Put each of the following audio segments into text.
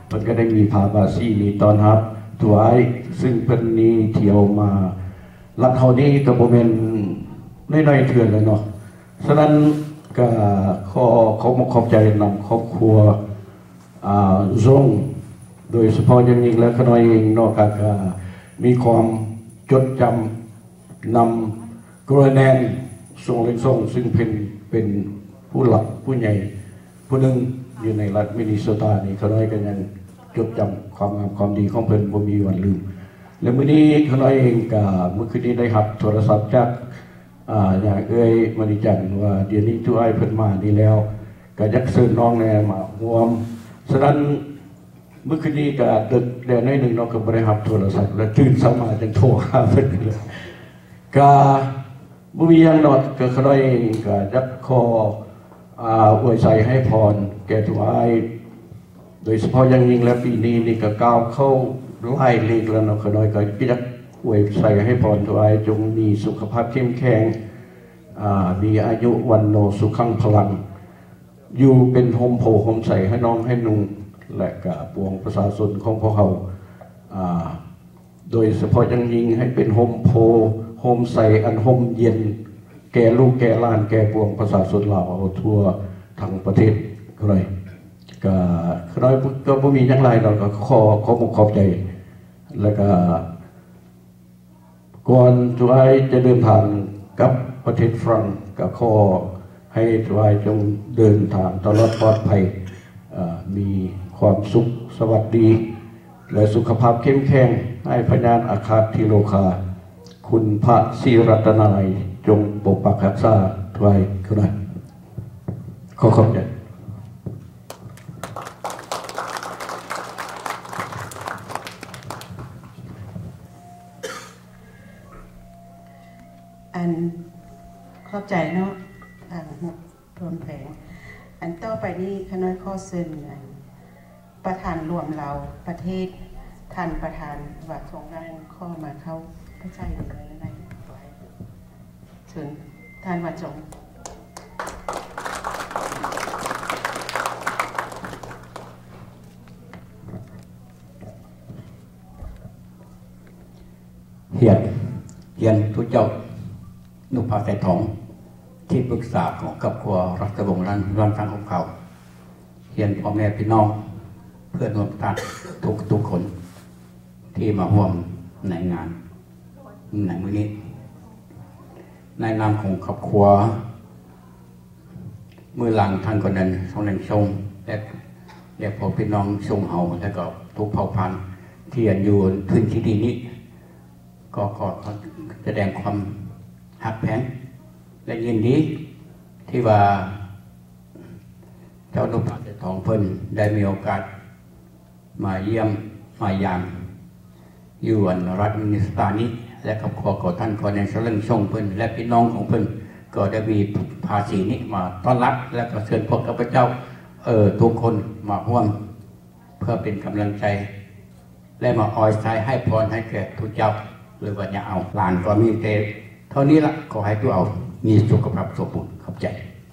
เพิ่นก็ได้มีพาบาซีมีตอนรับถวายซึ่งเพิ่นนี้เที่ยวมารัฐเฮานี้ก็บ่แม่นน้อยๆเทื่อแล้วเนาะฉะนั้นก็ขอบใจนำครอบครัวร่งโดยเฉพาะอย่างยิ่งแล้วขน้อยเองนอกจากมีความจดจำนำกรแนนทรงเล็กทรงซึ่งเป็นผู้หลักผู้ใหญ่ผู้หนึ่งอยู่ในรัฐมินนิโซตานี่ขน้อยก็ยังจดจำความงามความดีของเพิ่นบ่มีวันลืมและมื้อนี้ขน้อยเองก็เมื่อคืนนี้ได้รับโทรศัพท์จากอย่างมณีจันทร์ว่าเดี๋ยวนี้ทุกไอ้เพิ่นมานี่แล้วก็ยักเชิญน้องแน่มาร่วมฉะนั้นเมื่อคืนนี้ก็ดึกแดดน้อยหนึ่งน้องก็บริหารโทรศัพท์แล้วตื่นเช้ามาจึงโทรหาเพิ่นเลยก็บุญยังนอดก็ขน้อยก็ยักขออวยใจให้พรแก่ทุกไอ้โดยเฉพาะอย่างยิ่งแล้วปีนี้นี่ก็ก้าวเข้าไล่ลีกแล้วเนาะขน้อยก็ยักอวยใจให้พรทุกไอ้จงมีสุขภาพเข้มแข็งมีอายุวันโนสุขังพลังอยู่เป็นโฮมโพโฮมใส่ให้น้องให้นุ่งและกับปวงประชาชนของพวกเขาโดยเฉพาะยังยิ่งให้เป็นโฮมโพโฮมใส่อันโฮมเย็นแก่ลูกแก่ล้านแก่ปวงประชาชนเราเอาทั่วทั้งประเทศก็เลยก็น้อยก็ไม่มีอย่างไรเราก็ขอขอบใจแล้วก็ก่อนทุกท่านจะเดินทางกับประเทศฝรั่งก็ขอให้ทุกท่านจงเดินทางตลอดปลอดภัยมีความสุขสวัสดีและสุขภาพเข้มแข็งให้พญานอาคาธิโลคาคุณพระศรีรัตนายจงปกปักรักษาทุกท่านขณะขอขอบใจอันขอบใจเนาะทางรวมแผงอันต่อไปนี้คณะข้อซึ่งประธานรวมเราประเทศท่านประธานว่าทรงนั่งข้อมาเข้าพระใจหรืออะไรเชิญท่านว่าจงเฮียนทุเจ้านุภาสายทองที่ปรึกษาของครอบครัวรัฐวงศ์รันฟังของเขาเฮียนพ่อแม่พี่น้องเพื่อนร่วมทางทุกคนที่มาร่วมในงานในมื้อนี้ในนามของครอบครัวมือหลังท่านก็นั้นทรงแรงชงและพอพี่น้องชงเฮาแล้วก็ทุกเผ่าพันธุ์ที่อยู่พื้นที่นี้ก็แสดงความหักแพงและยินดีที่ว่าเจ้านุภาสทองเพิ่นได้มีโอกาสมาเยี่ยมมายามอยู่รัฐมินนิสตานี้และครอบครัวของท่านก็ในเรื่องชงเพิ่นและพี่น้องของเพิ่นก็ได้มีภาษีนี้มาต้อนรับและก็เชิญพวกข้าพเจ้าทุกคนมาร่วมเพื่อเป็นกำลังใจและมาออยใจให้พรให้แก่ทุกเจ้าหรือว่าอย่าเอาหลานก็มีแต่เท่านี้ละขอให้ตัวเอามีสุขภาพสมบูรณ์ขอบใจ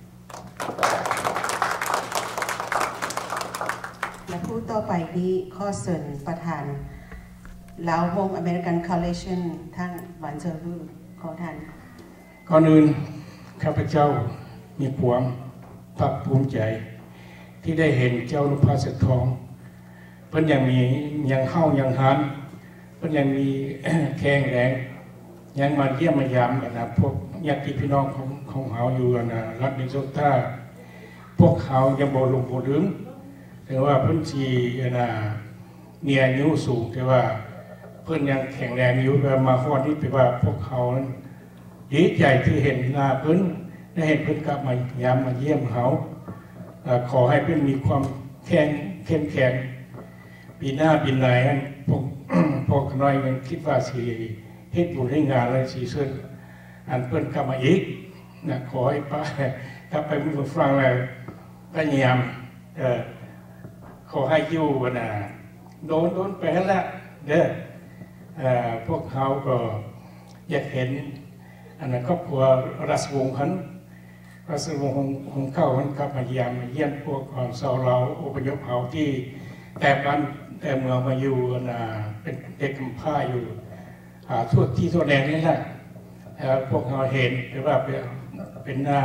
และผู้ต่อไปที่ข้อเสนอประธานลาวโฮมอเมริกันคอลเลคชั่นทั้งวันเจอรูขอท่านก่อนอื่นข้าพเจ้ามีความภาคภูมิใจที่ได้เห็นเจ้านุภาสทองเพิ่นยังเข้ายังหันเพิ่นยังมีแข็งแรงยังมาเยี่ยมมายามนะพวกญาติพี่น้องของเขาอยู่นะรัฐมินนิโซตาพวกเขายังบ่ลงบ่ลืมแต่ว่าเพิ่นสิมีอายุสูงแต่ว่าเพิ่นยังแข็งแรงอยู่มาข้อนี้แปลว่าพวกเขาดีใจที่เห็นหน้าเพิ่นได้เห็นเพิ่นกลับมายามมาเยี่ยมเขาขอให้เพิ่นมีความเข้มแข็งปีหน้าปีไหนพวกน้อยยังคิดว่าสิเฮ็ดบุญให้งานอะไรสิเชิญอันเพิ่นกลับมาอีกนะขอให้ป้ากลับไปมือฟังแล้วพยายามขอให้อยู่โดนไปแล้วเด้อพวกเขาก็อยากเห็นครอบครัวราชวงศ์ของเขากลับมาเยี่ยมพวกชาวเราอพยพเขาที่แต่เมืองมาอยู่เป็นเด็กกำพร้าอยู่ทั่วที่ทั่วแดนนี่แหละพวกเราเห็นหรือว่าเป็นหน้า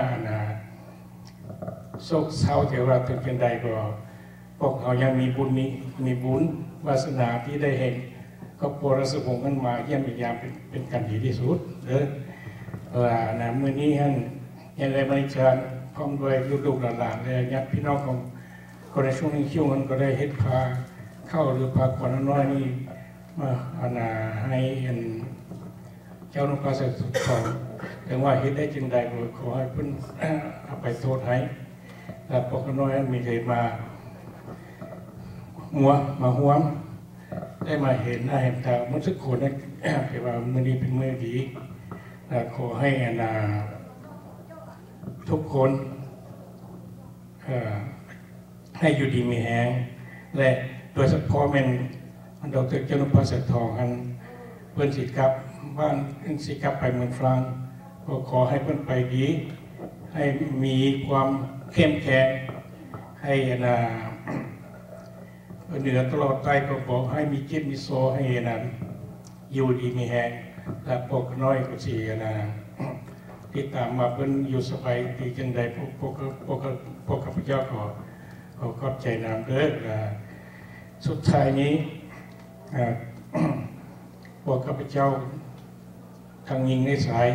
โศกเศร้าแต่ว่าถึงเป็นใดก็พวกเรายังมีบุญวาสนาที่ได้เห็นครอบครัวรัศวงศ์กันมาเยี่ยมยามเป็นกันดีที่สุดเด้อมื้อนี้ยังได้บริจาคพร้อมด้วยลูกๆหลานๆและญาติพี่น้องของคนในช่วงนี้คิวมันก็ได้เฮ็ดพาเข้าหรือพาคนน้อยนี่มาให้เจ้าหน้าที่สอบสวนถึงว่าเฮ็ดได้จึงใดก็ขอให้เพิ่นเอาไปโทษให้แล้วพวกน้อยมีเคยมาห่วงได้มาเห็นหน้าเห็นตาเมื่อสักคนนั้นแต่ว่ามื้อนี้เป็นมื้อดีขอให้ทุกคนให้อยู่ดีมีแรงและโดยเฉพาะเป็นดร.เจ้าหน้าที่เสถียรทองเพื่อนสิกับบ้านสิกับไปเมืองฝรั่งก็ขอให้เพื่อนไปดีให้มีความเข้มแข็งให้เหนือตลอดไปก็บอกให้มีจิตมีโซให้อยู่ดีมีแรงและพวกน้อยก็สิที่ตามมาเพื่อนอยู่สบายดีจังใดพวกข้าพเจ้าก็ขอบใจนำเด้อสุดท้ายนี้พวกข้าพเจ้าทางยิงในสาย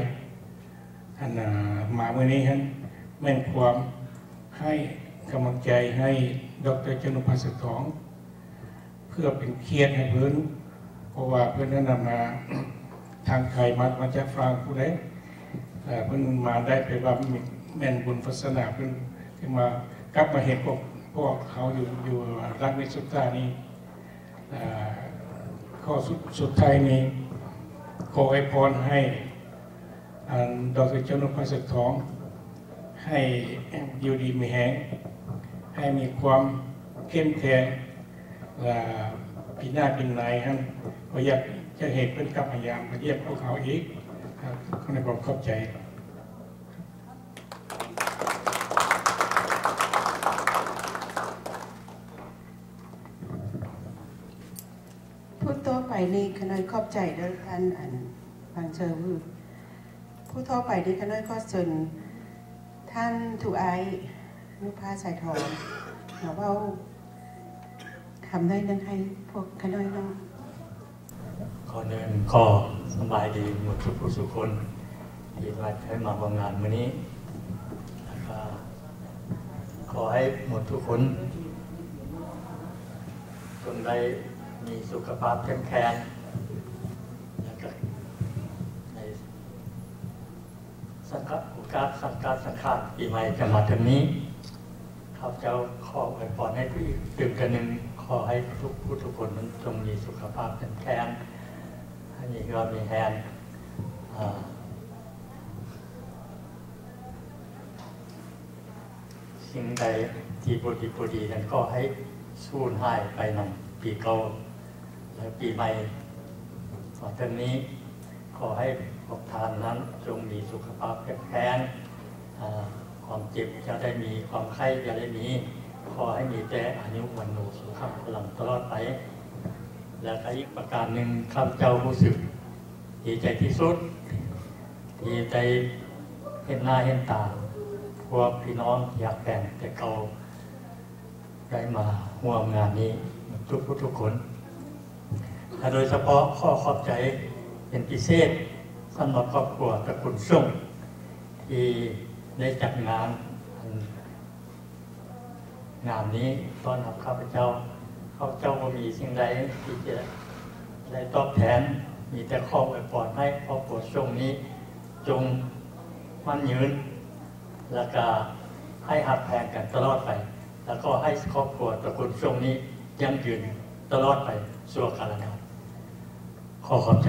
มาเมื่อนี้แม่นความให้กำลังใจให้ดร.จนุพัฒน์ ทองเพื่อเป็นเกียรติให้เพื่อนเพราะว่าเพื่อนนั้นมาทางไกลมาจากฝรั่งผู้ใดเพื่อนมาได้ไปว่าแม่นบุญศาสนาเพื่อนที่มากลับมาเห็นพวกเขาอยู่รัฐมิสุตานี้ข้อสุดท้ายนี้ขออวยพรให้ดร.จนุพัฒน์ ทองให้อยู่ดีมีแรงให้มีความเข้มแข็งปีหน้าปีไหนก็อยากจะเห็นเป็นกับพยายามมาเยี่ยมพวกเขาอีกขอขอบใจพูดต่อไปนี่ขน้อยขอบใจเด้อท่านฟังเชิญผู้ต่อไปนี่ขน้อยขอเชิญท่านถูไอนุภาสายทองเราเว้าคำได้นั้นให้พวกขน้อยน้องขอเดินก็สบายดีหมดทุกผู้ทุกคนที่มาให้มาร่วมงานวันนี้แล้วก็ขอให้หมดทุกคนจงได้มีสุขภาพเข้มแข็งแล้วก็ในโอกาสสังขารปีใหม่จะมาถึงนี้ข้าพเจ้าขออวยพรให้ผู้ดื่มกันหนึ่งขอให้ทุกคนนั้นจงมีสุขภาพเข้มแข็งให้มีความมีแรงสิ่งใดที่บดีนั้นก็ให้สูญหายไปในปีเก่าและปีใหม่ต่อจากนี้ขอให้พวกท่านนั้นจงมีสุขภาพแข็งแรงความเจ็บจะได้มีความไข้จะได้มีขอให้มีแต่อายุวันโนสุขพลังตลอดไปและอีกประการหนึ่งข้าพเจ้ารู้สึกดีใจที่สุดที่ได้เห็นหน้าเห็นตาพวกพี่น้องอยากแบ่งแต่เก่าได้มาร่วมงานนี้ทุกคนและโดยเฉพาะข้อขอบใจเป็นพิเศษสำหรับครอบครัวตระกูลส่งที่ได้จัดงานนี้ต้อนรับข้าพเจ้าก็มีสิ่งใดที่จะได้ตอบแทนมีแต่ขออวยพรให้ครอบครัวส่งนี้จงมั่นยืนแล้วก็ให้หักแพงกันตลอดไปแล้วก็ให้ครอบครัวตระกูลส่งนี้ยั่งยืนตลอดไปชั่วกาลนานขอขอบใจ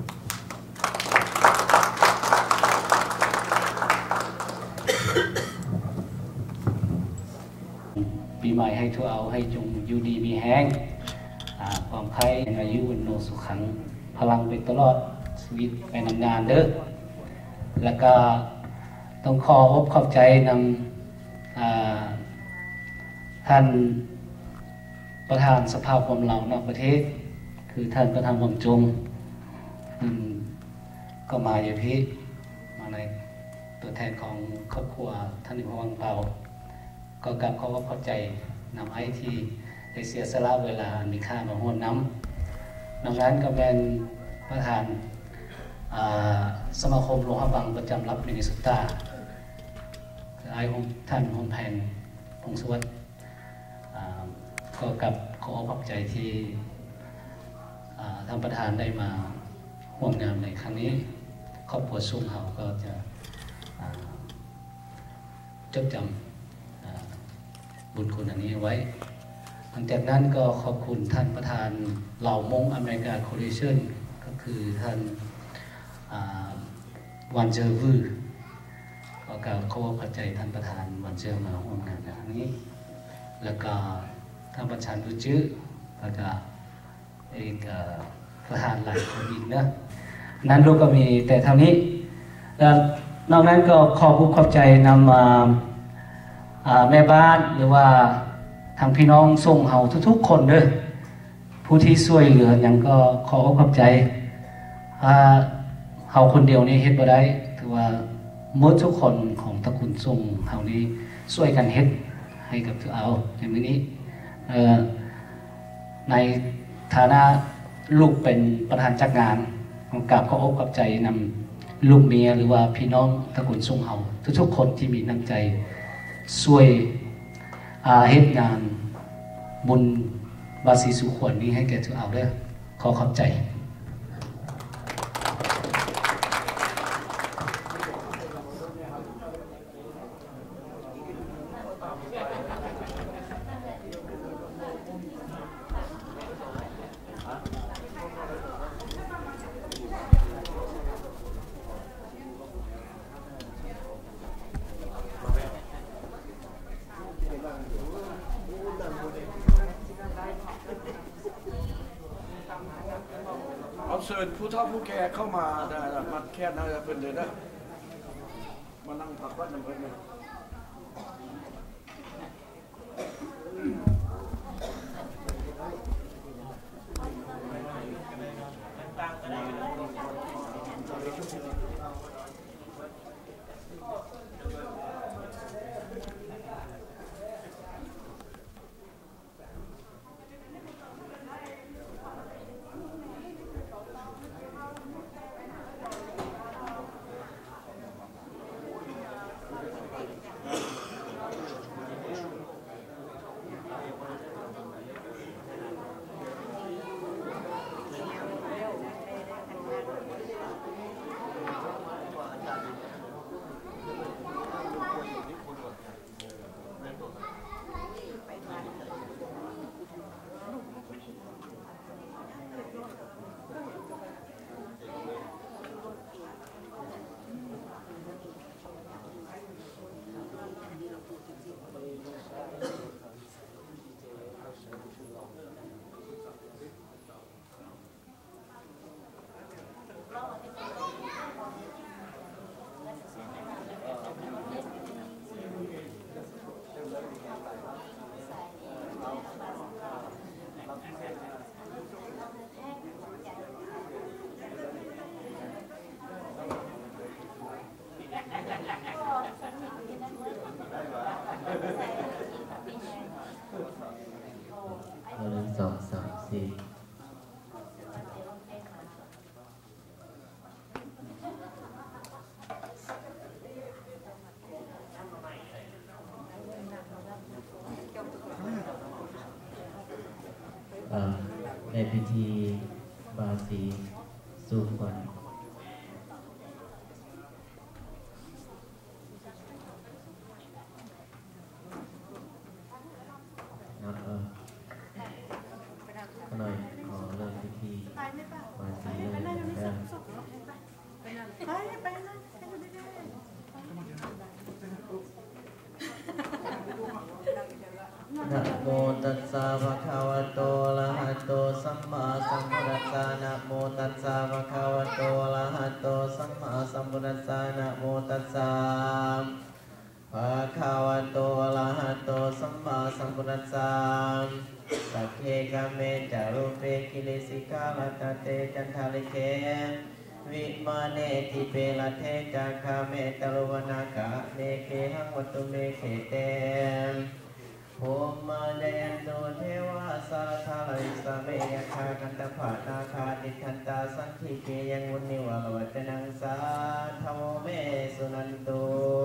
ปีใหม่ให้ทั่วเอาให้จงอยู่ดีมีแห้งความไข้อายุวันโนสุขังพลังไปตลอดชีวิตไปนานๆเด้อแล้วก็ต้องขอบใจนำท่านประธานสภาความเหล่านอกประเทศคือท่านประธานวังจงก็มาอยู่ที่มาในตัวแทนของครอบครัวท่านนิพนธ์วังเปาก็กลับเขาก็เข้าใจนำไอ้ที่ได้เสียสละเวลามีค่ามาห่วงน้ำดังนั้นก็เป็นประธานสมาคมโลหะบางประจำรับมินิสุตาไอ้ของท่านของแพงพงศวัฒน์ก็กับขอขอบใจที่ท่านประธานได้มาร่วมงานในครั้งนี้ครอบครัวซุ่มเฮาก็จะจดจำบุญคุณอันนี้ไว้หลังจากนั้นก็ขอบคุณท่านประธานเหล่ามงอเมริกาโคลิชั่นก็คือท่านวันเจอร์วือก็กล่าวขอขอบใจท่านประธานวันเจอมาร่วมงานในครั้งนี้แล้วก็ท่านประธานดูจื้อแล้วก็อีกประธานหลายคนอีกนะนั้นลูกก็มีแต่เท่านี้แล้วนอกนั้นก็ขอบใจนำแม่บ้านหรือว่าทางพี่น้องส่งเฮาทุกๆคนเด้อผู้ที่ช่วยเหลืออย่างก็ขอบใจเฮาคนเดียวนี่เฮ็ดบ่ได้ถือว่าหมดทุกคนของตระกูลส่งเฮานี้ช่วยกันเฮ็ดให้กับตัวเอาในมื้อนี้ในฐานะลูกเป็นประธานจัดงานของกราบขอบใจนำลูกเมียหรือว่าพี่น้องตระกูลส่งเฮาทุกๆคนที่มีน้ำใจช่วยเฮ็ดงานบุญบาสีสุขวนนี้ให้แก่ตัวเอาเด้อขอบใจเอาเชิญผู้เฒ่าผู้แก่เข้ามาได้มาแค่นั้นเพิ่นเลยนะมานั่งพักวัดน้ำเพิ่นเลย 1 2 3 4ในพิธีบาสีสู่ขวัญหน่อยขอเริ่มพิธีบาสีเลยนะนะโมตัสสะภะคะวะโตอะระหะโตสัมมาสัมพุทธัสสะนะโมตัสสะภะคะวะโตอะระหะโตสัมมาสัมพุทธัสสะนะโมตัสสะภะคะวะโตอะระหะโตสัมมาสัมพุทธัสสะสัพเพกาเมจารุเปกิเลสิกาลตเตจันทาลิเกวิมาเนติเปลเทจักขาเมตลุวนาคาเนเกหังวัตุเมเขเตภูมิเดนโตเทวาสารทาลิสเมยคากันตภานาคาติทันตาสังคีเกยังวุนิวาลวัจนังสาธโมเมสุนันโต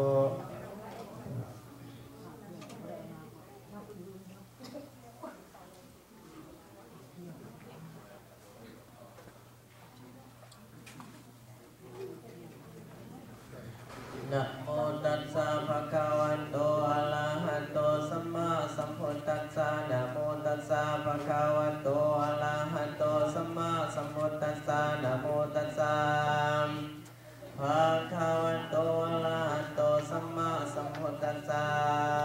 นะโมตัสสะภะคะวะโตอะระหะโตสัมมาสัมพุทธัสสะนะโมตัสสะภะคะวะโตอะระหะโตสัมมาสัมพุทธัสสะนะโมตัสสะภะคะวะโตอะระหะโตสัมมาสัมพุทธัสสะ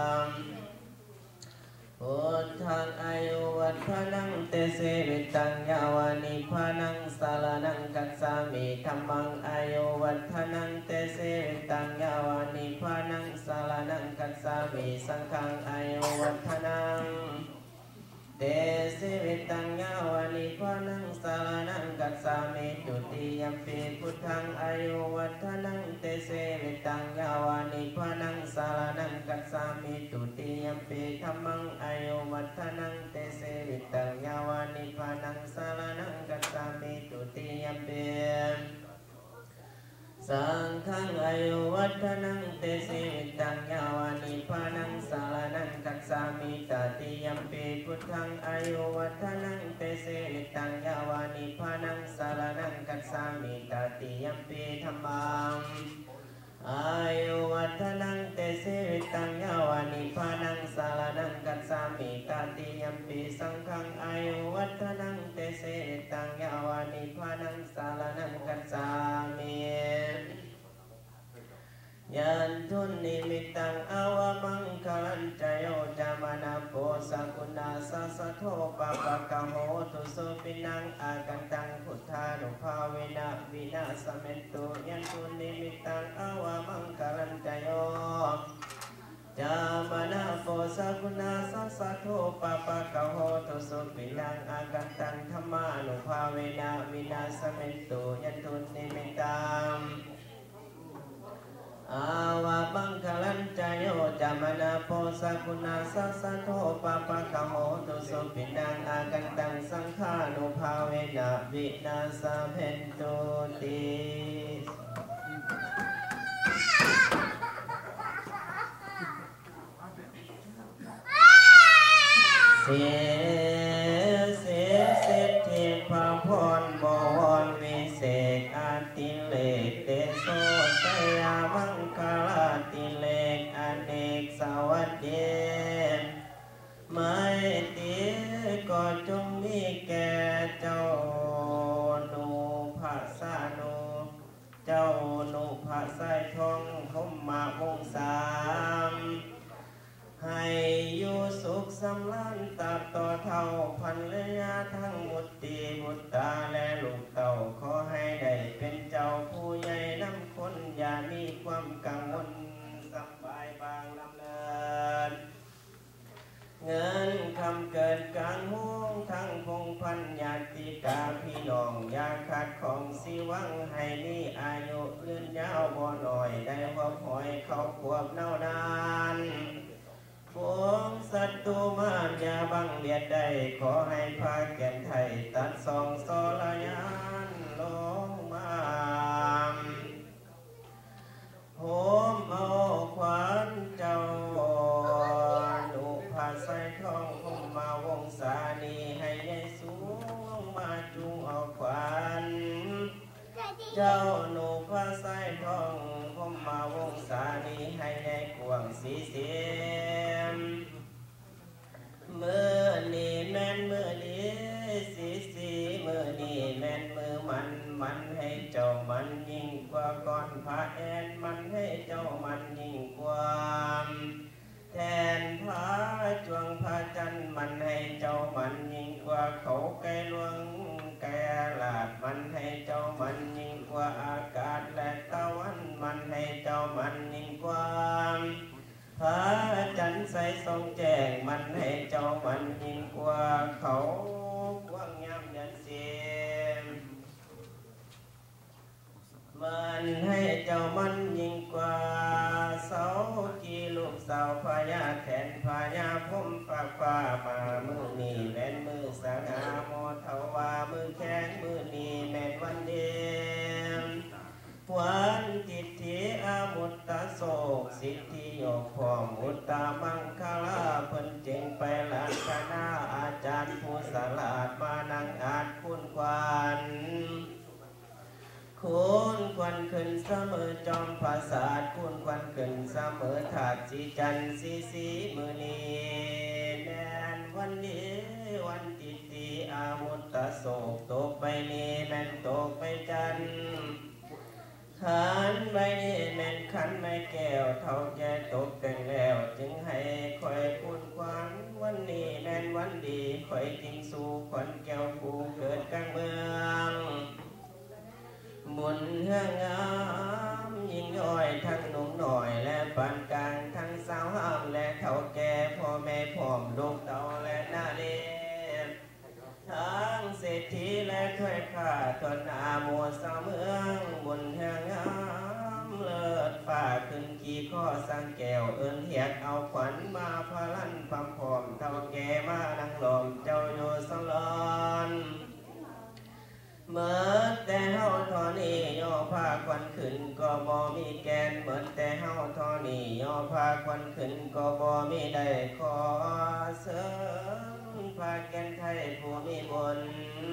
พุทธังอายุวัฒนังเตเสวิตังยาวานิพานังสารนังกัสสามิธัมมังอายุวัฒนังเตเสวิตังยาวานิพานังสารนังกัสสามิสังฆังอายุวัฒนังเตเสวิตังยาวานิพานังสารนังกัสสามิตุติยัมปิพุทธังอายุวัฒนังเตเสวิตังยาวานิพานังสารนังกัสสามิตุติยัมปิธัมมังอายุวัฒนังเตเสวิตังยาวานิพานังสารนังกัสสามิตุติยัมปิสังฆังอายุวัฒนังเตเสวิตังยาวานิพานังสารนังกัสสามิตติยัมปิพุทธังอายุวัฒนังเตเสวิตังยาวานิพานังสารนังกัสสามิตติยัมปิธัมมังอายุวัฒนังเตเสวิตังยาวานิพานังสารนังกัสสามิตติยัมปิสังฆังอายุวัฒนังเตเสวิตังยาวานิพานังสารนังกัสสามิยันทุนนิมิตังอาวมังคลันจโยจามนาโพสกุณาสัสโทปปะกะโหตุสุปินังอากันตังพุทธานุภาเวนะวินาสเมนตุยันทุนนิมิตังอาวมังคลันจโยจามนาโพสกุณาสัสโทปปะกะโหตุสุปินังอากันตังธรรมานุภาเวนะวินาสเมนตุยันทุนนิมิตังอาวะบังคลันจโยจามนาโพสกุณาสัสโทปปะกะโหตุสุปินังอากันตังสังฆานุภาเวนะวินาสเพนตุติเสียทิพาพรบวรวิเศษอาติเลกเตโสสยามังคลาติเลกอเนกสวัสดีไม่ตีก็จงมีแก่เจ้านุภาสานุเจ้านุภาสายทองพมมาวงสามให้อยู่สุขสำราญตัดต่อเท่าพันเลยาทั้งมุตติบุตตาและลูกเต่าขอให้ได้เป็นเจ้าผู้ใหญ่นำคนอย่ามีความกังวลสบายบางลำเนินเงินคำเกิดกลางห้องทั้งพงพันญาติกาพี่น้องอยาขาดของสิวังให้มีอายุยืนยาวบ่หน่อยได้พบหอยเขาขวบเน่านานพวงศัตรูมารยาบังเบียดได้ขอให้พาแก่นไทยตัดสองโซลยานลงมาโหมเอาขวานเจ้านุภาสายทองคมมาวงศานีให้ได้สูงลงมาจุงเอาขวานเจ้านุภาสายทองคมมาวงศานีให้ได้กวางสีเสียมมือนี่แม่นมือนี้สีมือนี่แม่นมือมันให้เจ้ามันยิ่งกว่าก้อนพระแอนมันให้เจ้ามันยิ่งกว่าแทนพระจวงพระจันทร์มันให้เจ้ามันยิ่งกว่าเขาไกลหลวงแก่ลาดมันให้เจ้ามันยิ่งกว่าอากาศและตะวันมันให้เจ้ามันยิ่งกว่าพระจันทร์ใสส่องแจ้งมันให้เจ้ามันยิ่งกกว่าเขาว่างยามเดือนสิบมันให้เจ้ามันยิ่งกว่าเสาจีลูกสาวพญาแทนพญาพมฝากฟ้ามามือนี่แม่นมือสง่าโมเทวามือแข็งมือนี่แม่นวันเดียวันจิตติอามุตตะโศกสิทธิโยกพอมุตตามังคลาเพิ่นจึงไปหลังคณะอาจารย์ผู้สลาดมานั่งอาจคุณควันคุณควันขึ้นเสมอจอมภาษาทคุณควันขึ้นเสมอถาดสีจันสีมือนีแดนวันนี้วันจิตติอามุตตะโศกตกไปนี้แม่นตกไปจันขันใบนี้แม่นขันไม่แก้วเท่าแก่ตกแต่งแล้วจึงให้คอยคุณควันวันนี้แม่นวันดีคอยจริงสู่ขวัญแก้วผู้เกิดกลางเมืองบุญเฮืองามยิ่งย่อยทั้งหนุ่มหน่อยและปานกลางทั้งสาวห้ามและเท่าแก่พ่อแม่พร้อมลูกเต่าและนาเล็กทั้งเศรษฐีและถ้วยข้าตนอาโมสาวเมืองบุญเฮืองามเลิศฝ่าขึ้นขี่ข้อสังแก้วเอิ้นเหียกเอาขวัญมาพลันพำพร้อมเท่าแก่มานั่งหลอมเจ้าอยู่สลอนเมื่อแต่เฮาทอนี่ย่อผ้าควันขึ้นก็บ่มีแกนเหมือนแต่เฮาทอนี่ย่อผ้าควันขึ้นก็บ่มีได้ขอเสริมผ้าแกนไทยผู้มีบุญ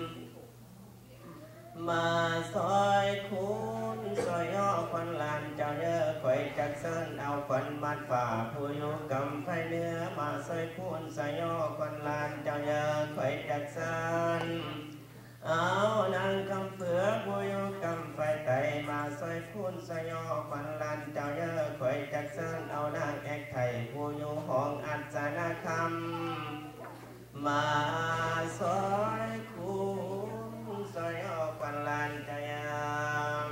มาซอยคุณซอยย่อควันลานเจ้าเนื้อข่อยจักเส้นเอาควันมัดฝ่าผู้อยู่กำไฟเนื้อมาซอยคุณซอยย่อควันลานเจ้าเนื้อข่อยจักเส้นเอานางกำเฟือผู้อยู่กำไฟไตมาซอยคุณซอยย่อควันลานเจ้าเนื้อข่อยจักเส้นเอานางแอกไทยผู้อยู่ห้องอัศนาคำมาซอยคุณซอยย่อควันลานเจ้ายาม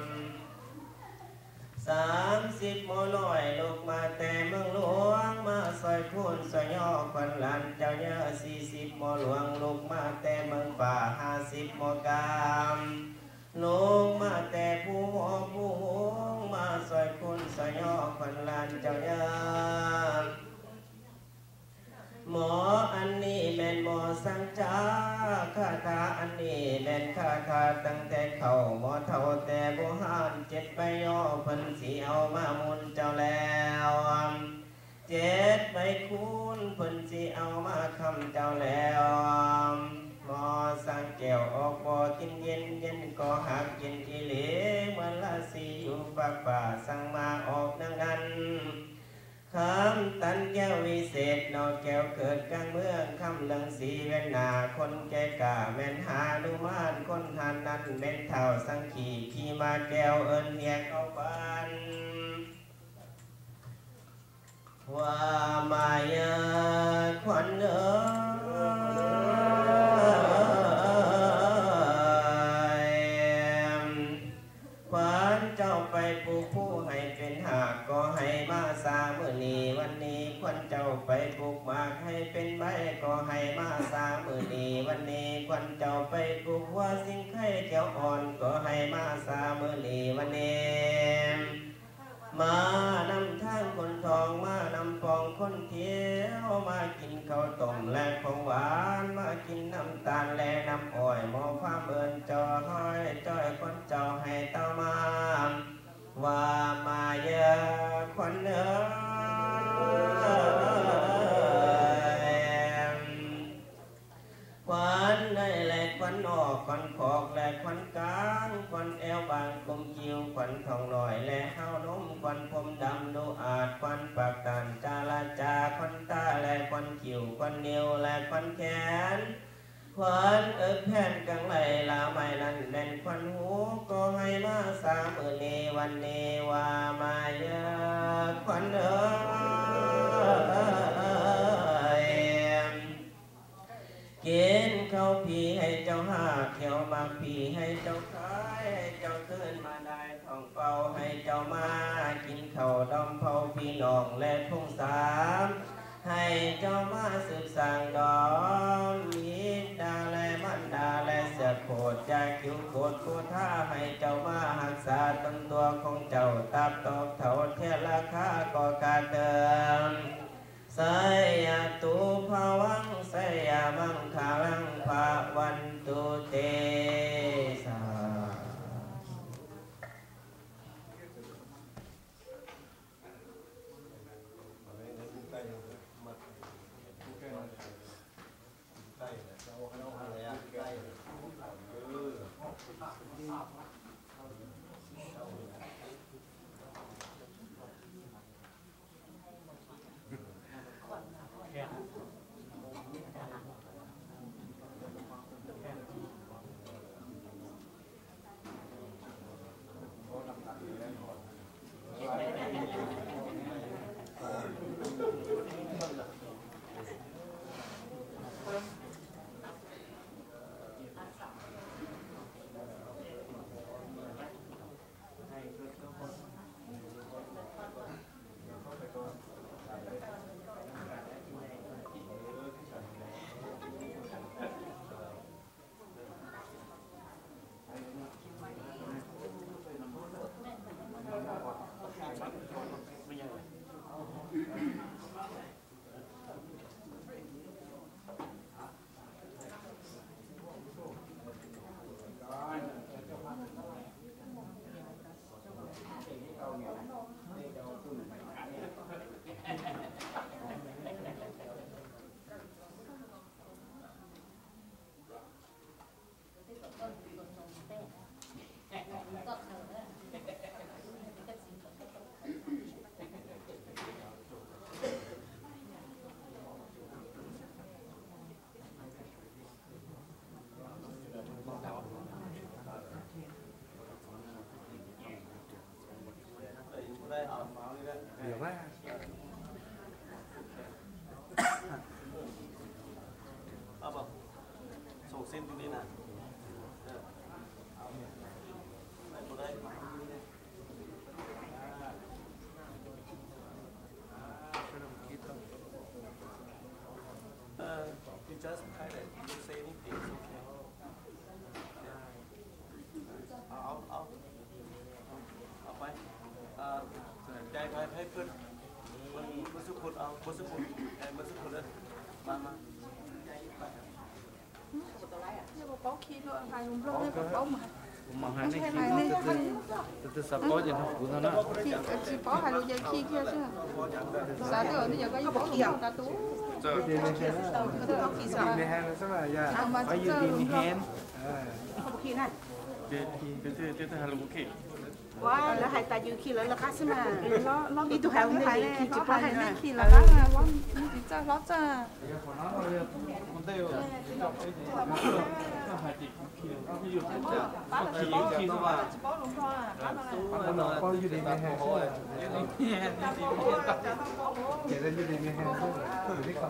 30 โมน้อยลูกมาแต่เมืองหลวงมาซอยคุณซอยย่อควันลานเจ้าเยอะ40 โมหลวงลูกมาแต่เมืองป่า50 โมกามลูกมาแต่ผู้หงผู้หงมาซอยคุณซอยย่อควันลานเจ้าเยอะหมออันนี้แม่นหมอสังจาคาถาอันนี้แม่นคาถาตั้งแต่เข้าหมอเท่าแต่โบราณ7 ใบย่อเพิ่นสิเอามามุนเจ้าแล้ว7 ใบคูณเพิ่นสิเอามาคำเจ้าแล้วหมอสังแก้วออกบ่กินเย็นเย็นก็หักกินอีหลีเหมือนละสีอยู่ฝากป่าสั่งมาออกดังนั้นคำตันแก้ววิเศษนอกแก้วเกิดกลางเมืองคำลังสีเวนนาคนแก่กาแม่นหานุมานคนทานนั้นเม่นเท่าสังขีขี่มาแก้วเอิญเนียกเอาบานว่ามายาควันขวัญเจ้าไปปลูกผู้ให้เป็นหากก็ให้มาสามื้อนี้วันนี้ขวัญเจ้าไปปลูกหมากให้เป็นใบก็ให้มาสามื้อนี้วันนี้ขวัญเจ้าไปปลูกว่าสิ่งไข่เจ้าอ่อนก็ให้มาสามื้อนี้วันนี้มานำทางคนทองมานำปองคนเที่ยวมากินข้าวต้มและของหวานมากินน้ำตาลและน้ำอ้อยหมอฟ้าเอิญจอห้อยจ้อยคนเจ้าให้เต้ามาว่ามาเยอะคนเนื้อควันได้แหลกควันออกควันขอกแหลกควันกลางควันแอวบางกลมคิ้วควันทองลอยและข้าวนมควันผมดำดูอาจควันปากตานจาลาจาควันตาและควันคิ้วควันนิ้วและควันแขนควันแผ่นกังไหลลาไม่นั่นแน่นควันหูก็ให้มาสามื้อนี้วันนี้ว่ามาเยอะควันกินข้าวผีให้เจ้าหาเขียวมาผีให้เจ้าขายให้เจ้าขึ้นมาได้ทองเป่าให้เจ้ามากินข้าวดอมเผาพี่น้องและทุ่งสามให้เจ้ามาสืบสร้างดอมยิดดาและมันดาและเสือโคดจากคิวโคดโคท่าให้เจ้ามาหักษาตนตัวของเจ้าตับตอกเท่าเทราคาก่อการเดิมสยาตุภวังสยามังคาลังภาวันตุเตสาส่งเส้นตรงนี้นะYou just kind of you say anything, it's okay. เอาไปใจไปให้เพื่อนมันสุขุดเอามันสุขุดเลยมา nhưng mà bó khi thôi hai hôm lâu đấy bó mà hai này từ sắp có gì không cũng nó chỉ bó hai lô dây khi kia chứ sao giờ bây giờ có bó khi không cả tú có gì đi hen khi này từ hai lô khi quá là hai ta dư khi lại là cá xem mà nó đi tụ hào này khi chỉ bó hai này khi là cá là quá chỉ cho lót ra khi nó vào có gì đi hen kể ra gì đi hen thử đi con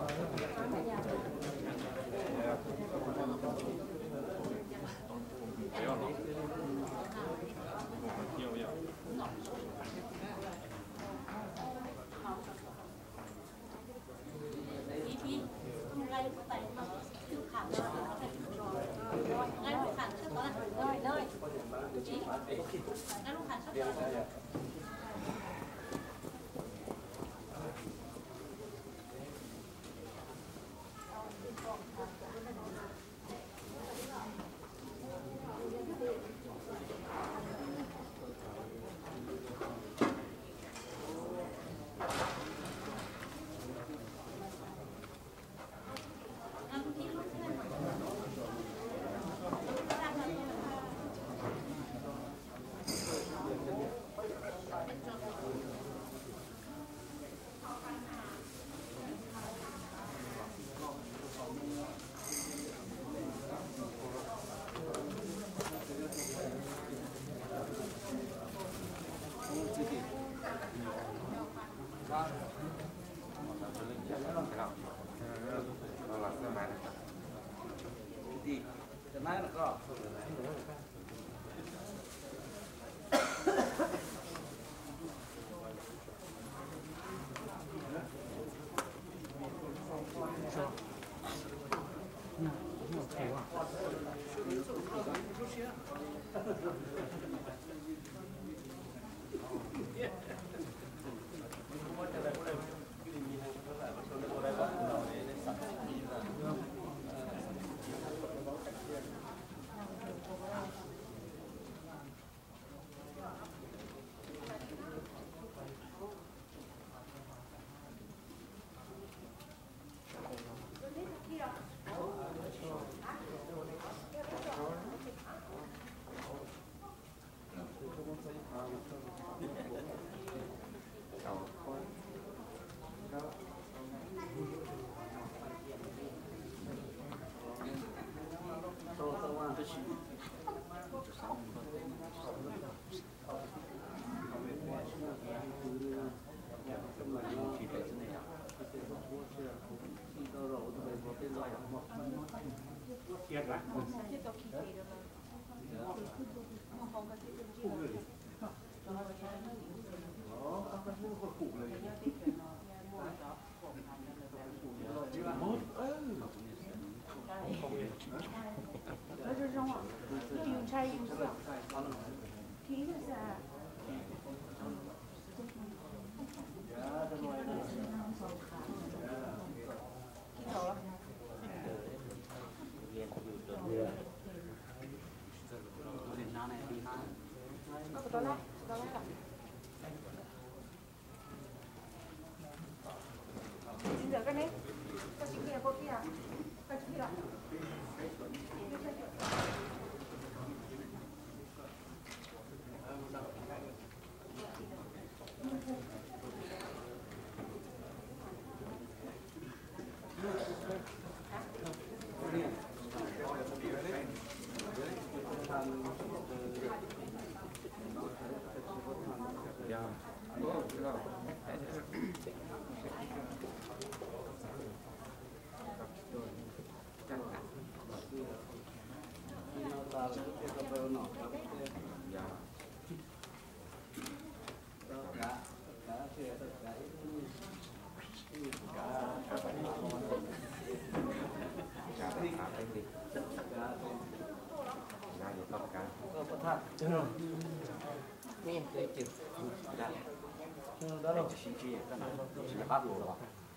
นี่เด็กจิตได้แล้วเราชี้ชี้กันนะศิลปะโลหรอ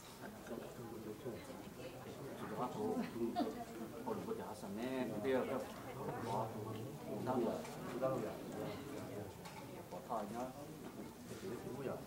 ศิลปะโลคนบุตรฮัสซันเนี่ยเดียวครับตั้งเลยตั้งเลยปลอดภัยเนาะผู้ใหญ่